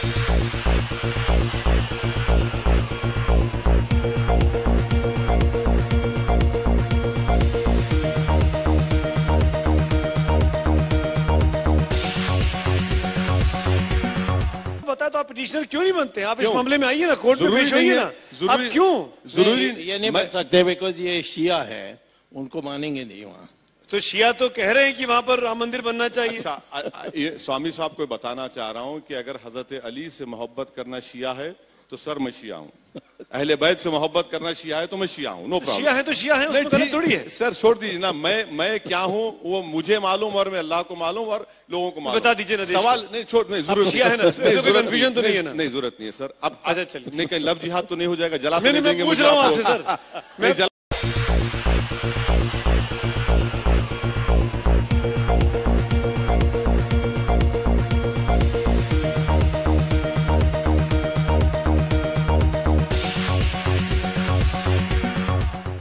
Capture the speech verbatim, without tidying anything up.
तो आप पिटिशनर क्यों नहीं बनते? आप इस मामले में आइए ना, कोर्ट में पेश होइए ना। आप क्यों जरूरी ये नहीं बन सकते? बिकॉज ये शिया है, उनको मानेंगे नहीं वहाँ। तो शिया तो कह रहे हैं कि वहां पर राम मंदिर बनना चाहिए। अच्छा, आ, आ, ये स्वामी साहब को बताना चाह रहा हूं कि अगर हजरत अली से मोहब्बत करना शिया है तो सर मैं शिया हूं, अहले बैत से मोहब्बत करना शिया है तो मैं शिया हूं। No problem. शिया है तो शिया है, उसमें गलत थोड़ी है। सर छोड़ दीजिए ना, मैं मैं क्या हूं वो मुझे मालूम और मैं अल्लाह को मालूम और लोगों को मालूम। बता दीजिए ना। सवाल नहीं छोड़, नहीं जरूरत शिया है ना, कंफ्यूजन तो नहीं है ना? नहीं जरूरत नहीं है सर। अब अच्छा चलिए, नहीं कहीं लव जिहाद तो नहीं हो जाएगा, जला नहीं, मैं पूछ रहा हूँ आपसे सर। मैं जला